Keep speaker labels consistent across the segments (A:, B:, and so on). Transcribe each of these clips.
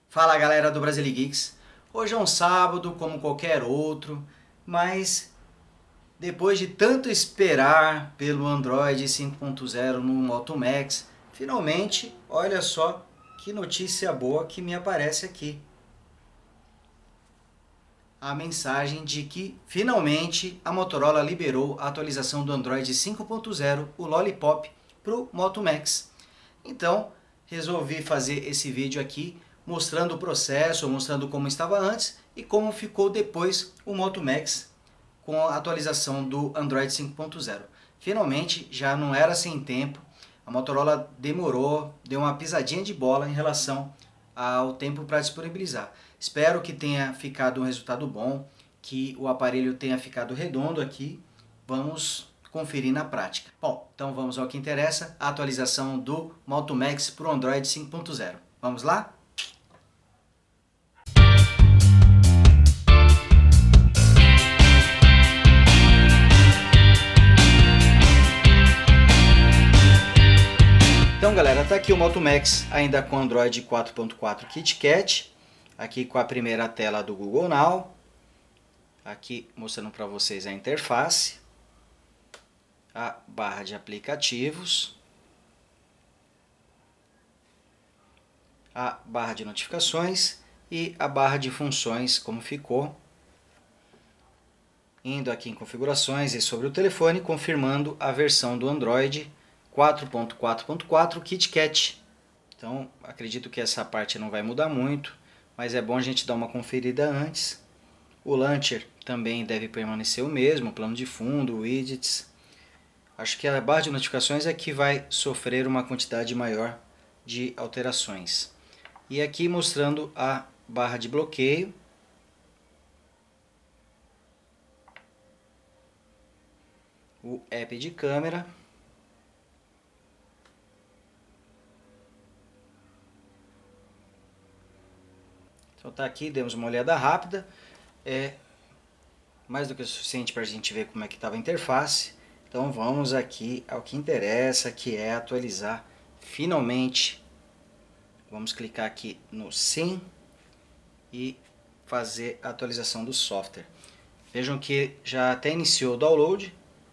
A: Fala galera do Brasile Geeks, hoje é um sábado como qualquer outro, mas depois de tanto esperar pelo Android 5.0 no Moto Max, finalmente, olha só que notícia boa que me aparece aqui. A mensagem de que finalmente a Motorola liberou a atualização do Android 5.0, o Lollipop, para o Moto Max. Então, resolvi fazer esse vídeo aqui mostrando o processo, mostrando como estava antes e como ficou depois o Moto Max com a atualização do Android 5.0. Finalmente, já não era sem tempo, a Motorola demorou, deu uma pisadinha de bola em relação ao tempo para disponibilizar. Espero que tenha ficado um resultado bom, que o aparelho tenha ficado redondo aqui. Vamos conferir na prática. Bom, então vamos ao que interessa, a atualização do Moto Max para o Android 5.0. Vamos lá? Então galera, tá aqui o Moto Max ainda com Android 4.4 KitKat, aqui com a primeira tela do Google Now, aqui mostrando para vocês a interface, a barra de aplicativos, a barra de notificações e a barra de funções como ficou. Indo aqui em configurações e sobre o telefone, confirmando a versão do Android 4.4.4 KitKat. Então acredito que essa parte não vai mudar muito, mas é bom a gente dar uma conferida antes. O Launcher também deve permanecer o mesmo, plano de fundo, widgets. Acho que a barra de notificações é que vai sofrer uma quantidade maior de alterações. E aqui mostrando a barra de bloqueio. O app de câmera. Então tá aqui, demos uma olhada rápida. É mais do que o suficiente para a gente ver como é que estava a interface. Então vamos aqui ao que interessa, que é atualizar finalmente. Vamos clicar aqui no Sim e fazer a atualização do software. Vejam que já até iniciou o download.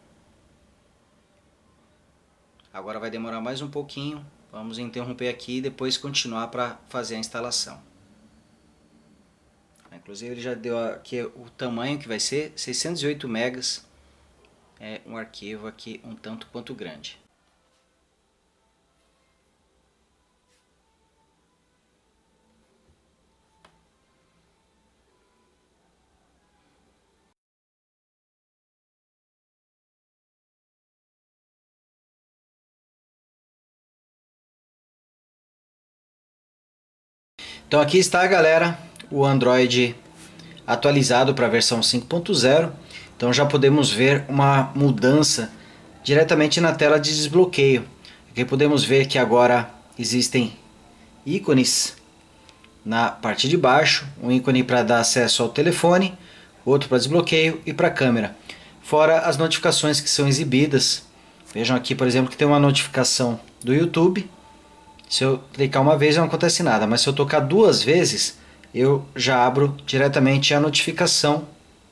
A: Agora vai demorar mais um pouquinho. Vamos interromper aqui e depois continuar para fazer a instalação. Inclusive ele já deu aqui o tamanho que vai ser 608 megas. É um arquivo aqui um tanto quanto grande. Então aqui está, galera, o Android atualizado para a versão 5.0. Então já podemos ver uma mudança diretamente na tela de desbloqueio. Aqui podemos ver que agora existem ícones na parte de baixo, um ícone para dar acesso ao telefone, outro para desbloqueio e para a câmera. Fora as notificações que são exibidas. Vejam aqui, por exemplo, que tem uma notificação do YouTube. Se eu clicar uma vez não acontece nada, mas se eu tocar duas vezes, eu já abro diretamente a notificação.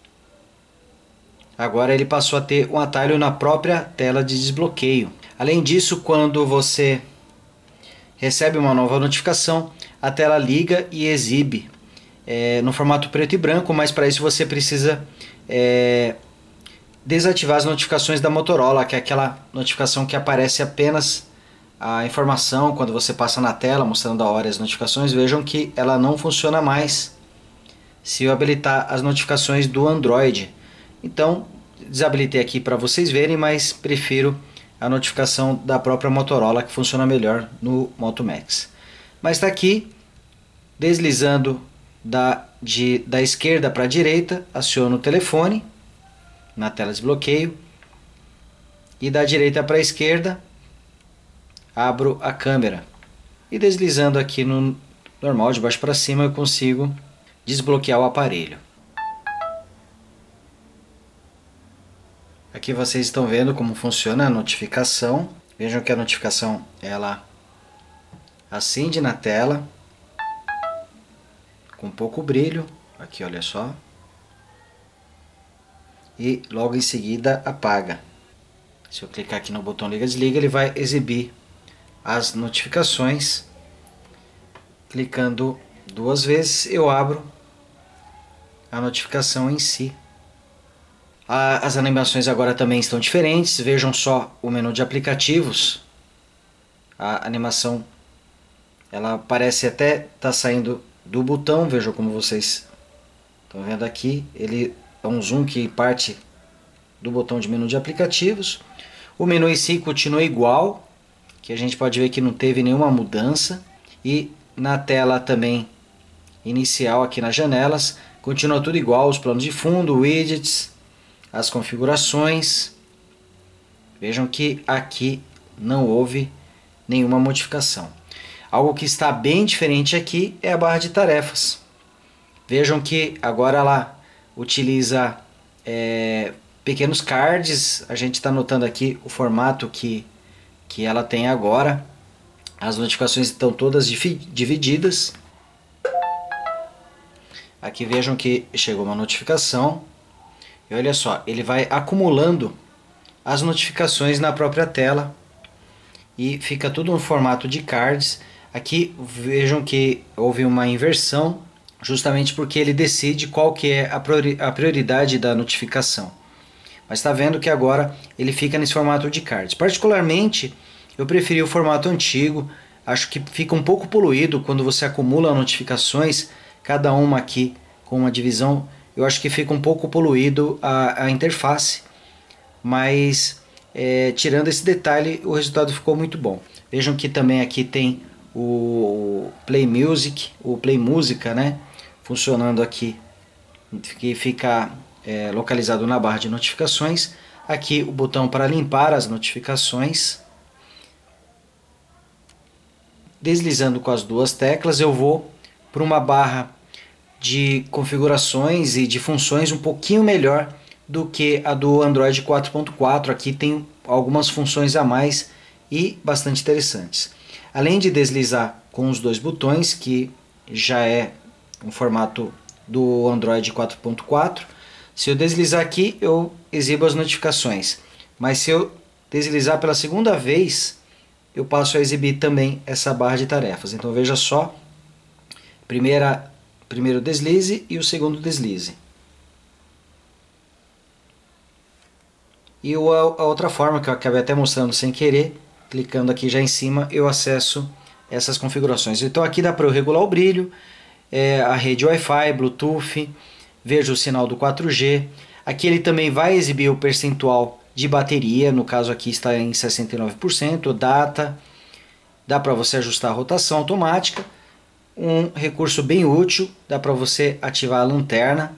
A: Agora ele passou a ter um atalho na própria tela de desbloqueio. Além disso, quando você recebe uma nova notificação, a tela liga e exibe no formato preto e branco, mas para isso você precisa desativar as notificações da Motorola, que é aquela notificação que aparece apenas a informação quando você passa na tela mostrando a hora e as notificações. Vejam que ela não funciona mais se eu habilitar as notificações do Android. Então desabilitei aqui para vocês verem, mas prefiro a notificação da própria Motorola, que funciona melhor no Moto Max. Mas está aqui, deslizando da esquerda para a direita, aciono o telefone na tela de desbloqueio, e da direita para a esquerda abro a câmera, e deslizando aqui no normal, de baixo para cima, eu consigo desbloquear o aparelho. Aqui vocês estão vendo como funciona a notificação. Vejam que a notificação ela acende na tela. com pouco brilho, aqui olha só, e logo em seguida apaga. Se eu clicar aqui no botão liga-desliga, ele vai exibir as notificações. Clicando 2 vezes, eu abro a notificação em si. As animações agora também estão diferentes. Vejam só o menu de aplicativos. A animação, ela parece até estar saindo do botão. Vejam como vocês estão vendo aqui. Ele é um zoom que parte do botão de menu de aplicativos. O menu em si continua igual, que a gente pode ver que não teve nenhuma mudança. E na tela também inicial, aqui nas janelas, continua tudo igual, os planos de fundo, widgets, as configurações. Vejam que aqui não houve nenhuma modificação. Algo que está bem diferente aqui é a barra de tarefas. Vejam que agora ela utiliza pequenos cards. A gente está notando aqui o formato que ela tem agora. As notificações estão todas divididas. Aqui vejam que chegou uma notificação. E olha só, ele vai acumulando as notificações na própria tela. E fica tudo no formato de cards. Aqui vejam que houve uma inversão, justamente porque ele decide qual que é a prioridade da notificação. Mas está vendo que agora ele fica nesse formato de cards. Particularmente, eu preferi o formato antigo. Acho que fica um pouco poluído quando você acumula notificações, cada uma aqui com uma divisão. Eu acho que fica um pouco poluído a interface, mas tirando esse detalhe, o resultado ficou muito bom. Vejam que também aqui tem o Play Music, o Play Música, né, funcionando aqui, que fica localizado na barra de notificações. Aqui o botão para limpar as notificações. Deslizando com as duas teclas, eu vou para uma barra de configurações e de funções um pouquinho melhor do que a do Android 4.4. Aqui tem algumas funções a mais e bastante interessantes. Além de deslizar com os dois botões, que já é um formato do Android 4.4, se eu deslizar aqui, eu exibo as notificações. Mas se eu deslizar pela segunda vez, eu passo a exibir também essa barra de tarefas. Então veja só, primeiro deslize e o segundo deslize. E a outra forma que eu acabei até mostrando sem querer, clicando aqui já em cima, eu acesso essas configurações. Então aqui dá para eu regular o brilho, a rede Wi-Fi, Bluetooth, vejo o sinal do 4G. Aqui ele também vai exibir o percentual de bateria, no caso aqui está em 69%, data, dá para você ajustar a rotação automática, um recurso bem útil, dá para você ativar a lanterna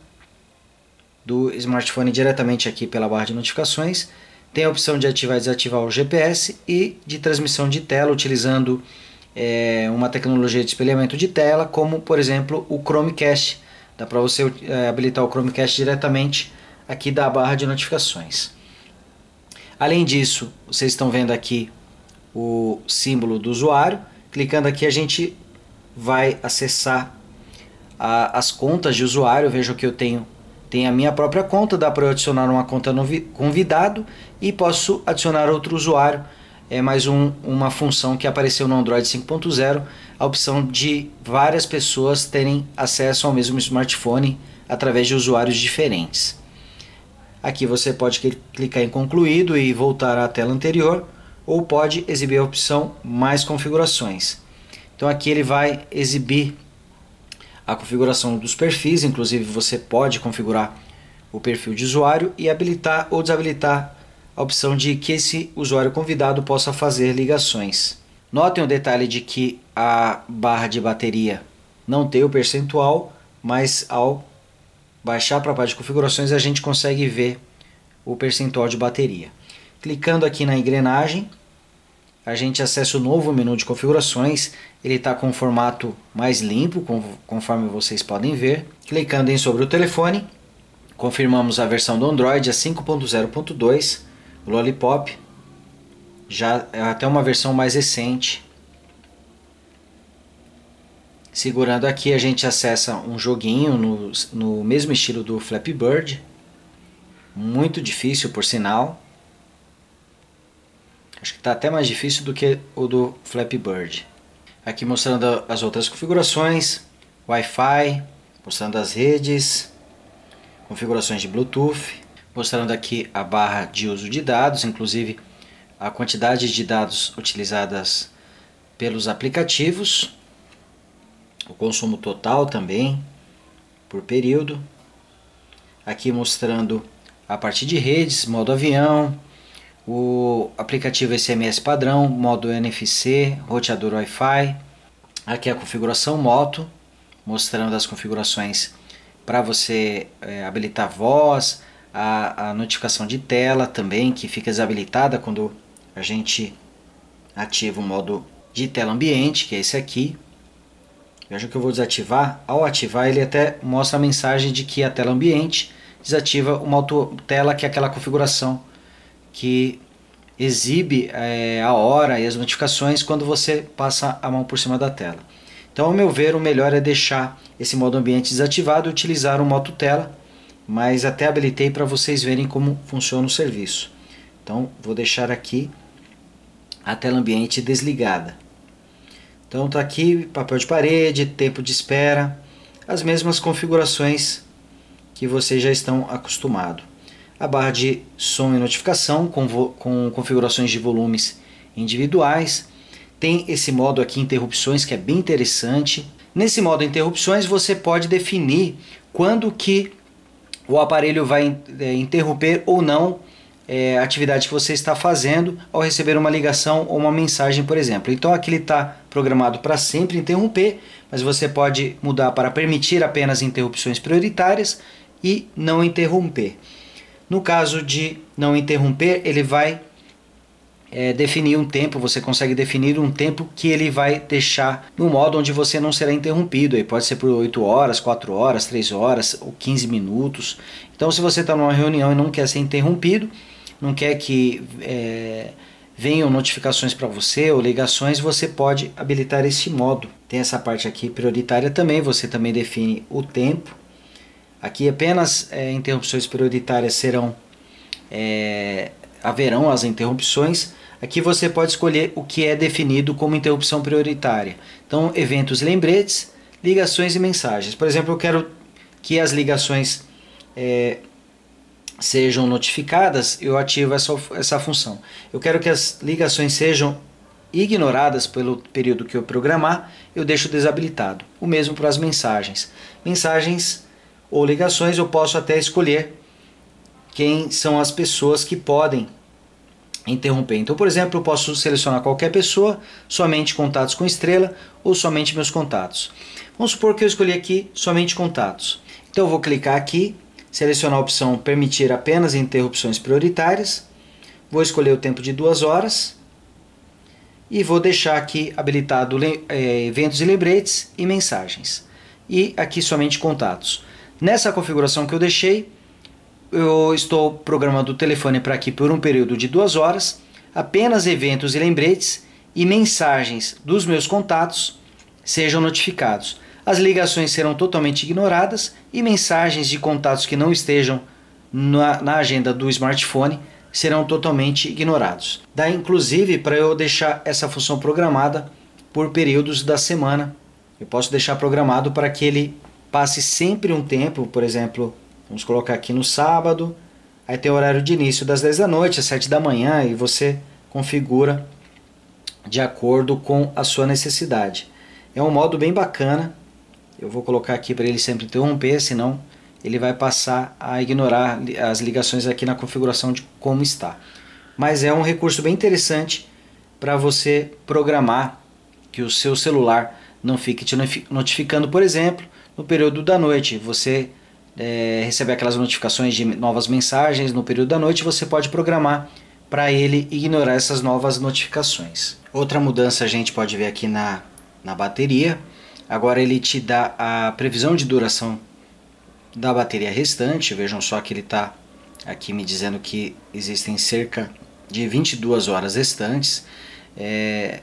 A: do smartphone diretamente aqui pela barra de notificações. Tem a opção de ativar e desativar o GPS e de transmissão de tela utilizando uma tecnologia de espelhamento de tela, como por exemplo o Chromecast. Dá para você habilitar o Chromecast diretamente aqui da barra de notificações. Além disso, vocês estão vendo aqui o símbolo do usuário. Clicando aqui a gente vai acessar as contas de usuário. Veja que eu tenho a minha própria conta, dá para eu adicionar uma conta convidado e posso adicionar outro usuário. É mais uma função que apareceu no Android 5.0, a opção de várias pessoas terem acesso ao mesmo smartphone através de usuários diferentes. Aqui você pode clicar em concluído e voltar à tela anterior, ou pode exibir a opção mais configurações. Então aqui ele vai exibir a configuração dos perfis, inclusive você pode configurar o perfil de usuário e habilitar ou desabilitar a opção de que esse usuário convidado possa fazer ligações. Notem o detalhe de que a barra de bateria não tem o percentual, mas ao baixar para a parte de configurações a gente consegue ver o percentual de bateria. Clicando aqui na engrenagem, a gente acessa o novo menu de configurações. Ele está com um formato mais limpo, conforme vocês podem ver. Clicando em sobre o telefone, confirmamos a versão do Android, a 5.0.2, o Lollipop. Já é até uma versão mais recente. Segurando aqui a gente acessa um joguinho no mesmo estilo do Flappy Bird. Muito difícil, por sinal. Acho que está até mais difícil do que o do Flappy Bird. Aqui mostrando as outras configurações. Wi-Fi, mostrando as redes, configurações de Bluetooth. Mostrando aqui a barra de uso de dados, inclusive a quantidade de dados utilizadas pelos aplicativos. O consumo total também, por período. Aqui mostrando a parte de redes, modo avião, o aplicativo SMS padrão, modo NFC, roteador Wi-Fi. Aqui a configuração moto, mostrando as configurações para você habilitar voz, a notificação de tela também, que fica desabilitada quando a gente ativa o modo de tela ambiente, que é esse aqui. Veja que eu vou desativar. Ao ativar, ele até mostra a mensagem de que a tela ambiente desativa uma autotela, que é aquela configuração que exibe a hora e as notificações quando você passa a mão por cima da tela. Então, ao meu ver, o melhor é deixar esse modo ambiente desativado e utilizar o modo tela, mas até habilitei para vocês verem como funciona o serviço. Então, vou deixar aqui a tela ambiente desligada. Então está aqui papel de parede, tempo de espera, as mesmas configurações que vocês já estão acostumados. A barra de som e notificação com configurações de volumes individuais. Tem esse modo aqui interrupções, que é bem interessante. Nesse modo interrupções você pode definir quando que o aparelho vai interromper ou não a atividade que você está fazendo ao receber uma ligação ou uma mensagem, por exemplo. Então aqui ele está programado para sempre interromper, mas você pode mudar para permitir apenas interrupções prioritárias e não interromper. No caso de não interromper, ele vai definir um tempo, você consegue definir um tempo que ele vai deixar no modo onde você não será interrompido. Aí pode ser por 8 horas, 4 horas, 3 horas ou 15 minutos. Então se você está numa reunião e não quer ser interrompido, não quer que venham notificações para você ou ligações, você pode habilitar esse modo. Tem essa parte aqui prioritária também, você também define o tempo. Aqui apenas interrupções prioritárias haverão as interrupções. Aqui você pode escolher o que é definido como interrupção prioritária. Então, eventos e lembretes, ligações e mensagens. Por exemplo, eu quero que as ligações sejam notificadas, eu ativo essa função. Eu quero que as ligações sejam ignoradas pelo período que eu programar, eu deixo desabilitado. O mesmo para as mensagens. Mensagens ou ligações, eu posso até escolher quem são as pessoas que podem interromper. Então, por exemplo, eu posso selecionar qualquer pessoa, somente contatos com estrela ou somente meus contatos. Vamos supor que eu escolhi aqui somente contatos. Então eu vou clicar aqui, selecionar a opção permitir apenas interrupções prioritárias, vou escolher o tempo de 2 horas e vou deixar aqui habilitado eventos e lembretes e mensagens. E aqui somente contatos. Nessa configuração que eu deixei, eu estou programando o telefone para aqui por um período de 2 horas, apenas eventos e lembretes e mensagens dos meus contatos sejam notificados. As ligações serão totalmente ignoradas e mensagens de contatos que não estejam na agenda do smartphone serão totalmente ignorados. Dá inclusive para eu deixar essa função programada por períodos da semana. Eu posso deixar programado para que ele passe sempre um tempo, por exemplo, vamos colocar aqui no sábado, aí tem o horário de início das 10 da noite às 7 da manhã e você configura de acordo com a sua necessidade. É um modo bem bacana, eu vou colocar aqui para ele sempre interromper, senão ele vai passar a ignorar as ligações aqui na configuração de como está. Mas é um recurso bem interessante para você programar que o seu celular não fique te notificando, por exemplo, no período da noite. Você recebe aquelas notificações de novas mensagens no período da noite, você pode programar para ele ignorar essas novas notificações. Outra mudança a gente pode ver aqui na bateria. Agora ele te dá a previsão de duração da bateria restante. Vejam só que ele está aqui me dizendo que existem cerca de 22 horas restantes.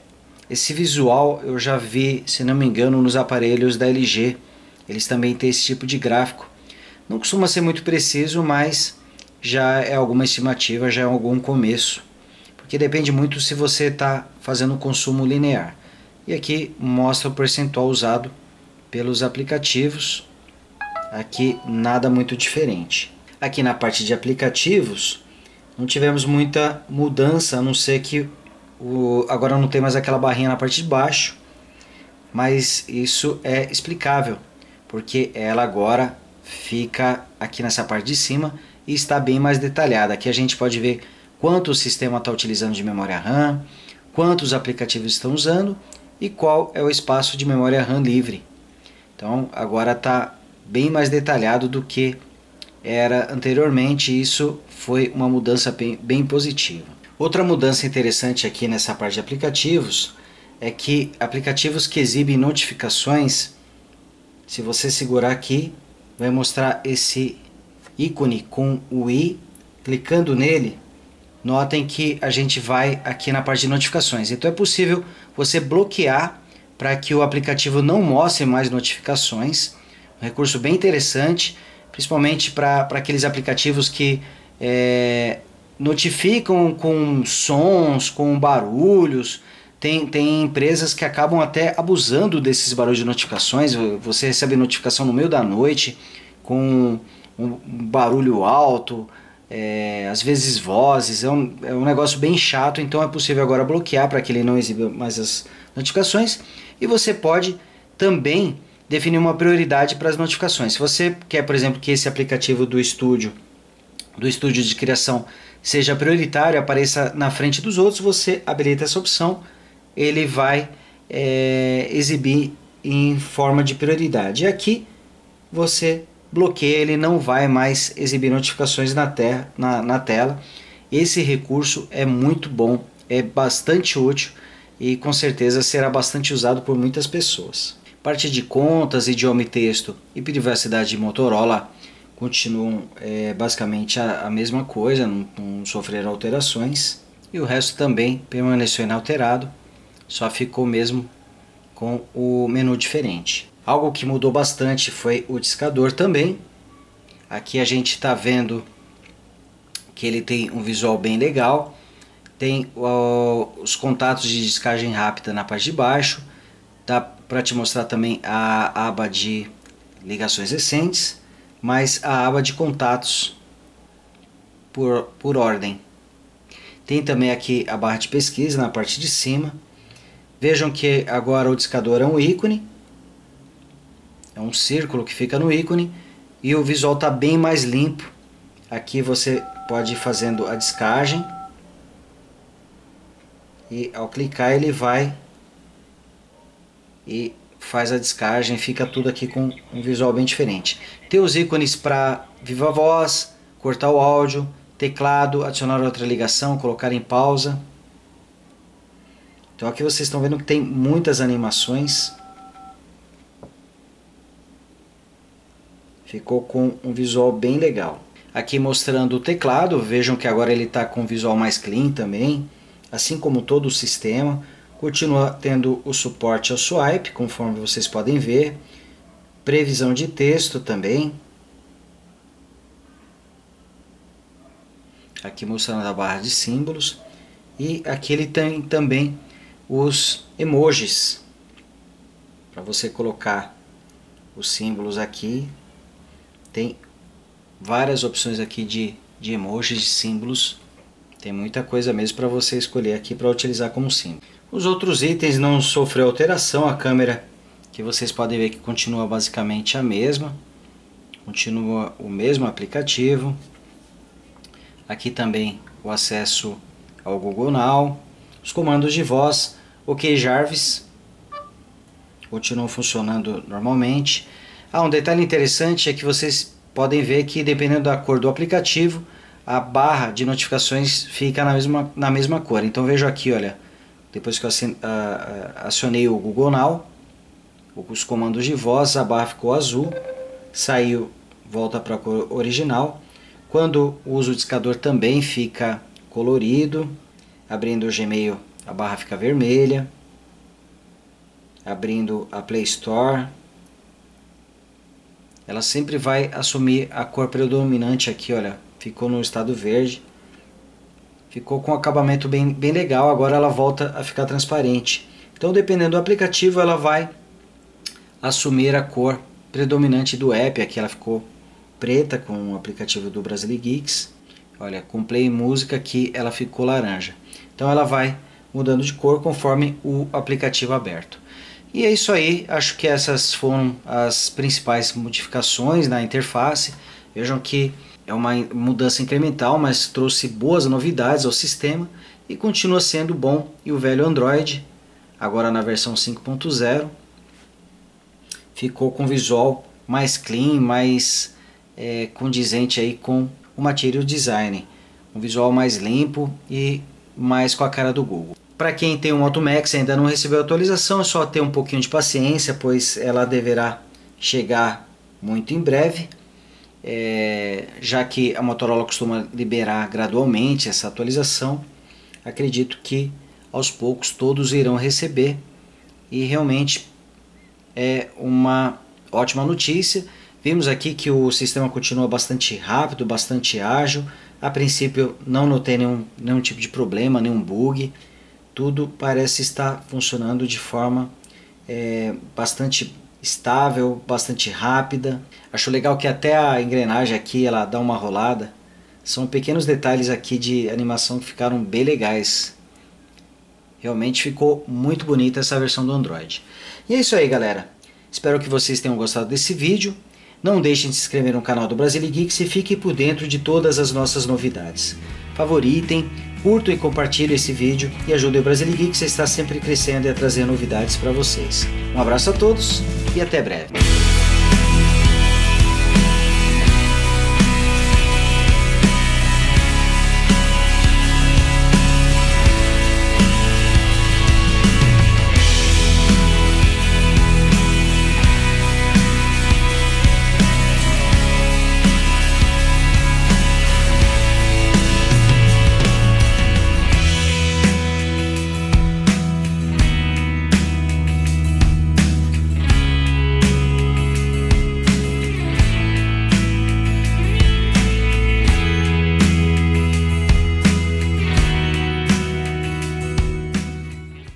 A: Esse visual eu já vi, se não me engano, nos aparelhos da LG. Eles também têm esse tipo de gráfico. Não costuma ser muito preciso, mas já é alguma estimativa, já é algum começo. Porque depende muito se você está fazendo um consumo linear. E aqui mostra o percentual usado pelos aplicativos. Aqui nada muito diferente. Aqui na parte de aplicativos não tivemos muita mudança, a não ser que agora não tem mais aquela barrinha na parte de baixo. Mas isso é explicável, porque ela agora fica aqui nessa parte de cima e está bem mais detalhada. Aqui a gente pode ver quanto o sistema está utilizando de memória RAM, quantos aplicativos estão usando e qual é o espaço de memória RAM livre. Então agora está bem mais detalhado do que era anteriormente. Isso foi uma mudança bem positiva. Outra mudança interessante aqui nessa parte de aplicativos é que aplicativos que exibem notificações, se você segurar aqui, vai mostrar esse ícone com o i. Clicando nele, notem que a gente vai aqui na parte de notificações. Então é possível você bloquear para que o aplicativo não mostre mais notificações. Um recurso bem interessante, principalmente para aqueles aplicativos que notificam com sons, com barulhos. Tem empresas que acabam até abusando desses barulhos de notificações. Você recebe notificação no meio da noite com um barulho alto, às vezes vozes. É um negócio bem chato. Então é possível agora bloquear para que ele não exiba mais as notificações. E você pode também definir uma prioridade para as notificações. Se você quer, por exemplo, que esse aplicativo do estúdio de criação seja prioritário, apareça na frente dos outros, você habilita essa opção. Ele vai exibir em forma de prioridade. E aqui você bloqueia, ele não vai mais exibir notificações na tela. Esse recurso é muito bom, é bastante útil e com certeza será bastante usado por muitas pessoas. Parte de contas, idioma e texto e privacidade de Motorola continuam basicamente a mesma coisa, não sofreram alterações. E o resto também permaneceu inalterado. Só ficou mesmo com o menu diferente. Algo que mudou bastante foi o discador também. Aqui a gente está vendo que ele tem um visual bem legal. Tem os contatos de descagem rápida na parte de baixo. Dá para te mostrar também a aba de ligações recentes, mas a aba de contatos por ordem. Tem também aqui a barra de pesquisa na parte de cima. Vejam que agora o discador é um ícone, é um círculo que fica no ícone e o visual está bem mais limpo. Aqui você pode ir fazendo a descagem e ao clicar ele vai e faz a descagem, fica tudo aqui com um visual bem diferente. Tem os ícones para viva voz, cortar o áudio, teclado, adicionar outra ligação, colocar em pausa. Então aqui vocês estão vendo que tem muitas animações. Ficou com um visual bem legal. Aqui mostrando o teclado, vejam que agora ele está com um visual mais clean também, assim como todo o sistema. Continua tendo o suporte ao swipe, conforme vocês podem ver. Previsão de texto também. Aqui mostrando a barra de símbolos. E aqui ele tem também os emojis. Para você colocar os símbolos aqui. Tem várias opções aqui de emojis, de símbolos. Tem muita coisa mesmo para você escolher aqui para utilizar como símbolo. Os outros itens não sofreu alteração. A câmera, que vocês podem ver que continua basicamente a mesma. Continua o mesmo aplicativo. Aqui também o acesso ao Google Now. Os comandos de voz, OK Jarvis, continuam funcionando normalmente. Um detalhe interessante é que vocês podem ver que dependendo da cor do aplicativo, a barra de notificações fica na mesma cor. Então vejo aqui, olha, depois que eu acionei o Google Now, os comandos de voz, a barra ficou azul, saiu, volta para a cor original. Quando uso o discador também fica colorido. Abrindo o Gmail, a barra fica vermelha. abrindo a Play Store, ela sempre vai assumir a cor predominante aqui, olha, ficou no estado verde, ficou com um acabamento bem legal, agora ela volta a ficar transparente. Então, dependendo do aplicativo, ela vai assumir a cor predominante do app. Aqui ela ficou preta com o aplicativo do Brasilegeeks. Olha, com Play Música aqui ela ficou laranja. Então ela vai mudando de cor conforme o aplicativo aberto. E é isso aí, acho que essas foram as principais modificações na interface. Vejam que é uma mudança incremental, mas trouxe boas novidades ao sistema e continua sendo bom. E o velho Android, agora na versão 5.0, ficou com visual mais clean, mais condizente aí com o Material Design. Um visual mais limpo e mais com a cara do Google. Para quem tem o Moto Max e ainda não recebeu a atualização, é só ter um pouquinho de paciência, pois ela deverá chegar muito em breve. Já que a Motorola costuma liberar gradualmente essa atualização, acredito que aos poucos todos irão receber, e realmente é uma ótima notícia. Vimos aqui que o sistema continua bastante rápido, bastante ágil. A princípio não notei nenhum tipo de problema, nenhum bug. Tudo parece estar funcionando de forma bastante estável, bastante rápida. Acho legal que até a engrenagem aqui ela dá uma rolada. São pequenos detalhes aqui de animação que ficaram bem legais. Realmente ficou muito bonita essa versão do Android. E é isso aí, galera. Espero que vocês tenham gostado desse vídeo. Não deixem de se inscrever no canal do Brasilegeeks e fiquem por dentro de todas as nossas novidades. Favoritem, curtam e compartilhem esse vídeo e ajudem o Brasilegeeks a estar sempre crescendo e a trazer novidades para vocês. Um abraço a todos e até breve.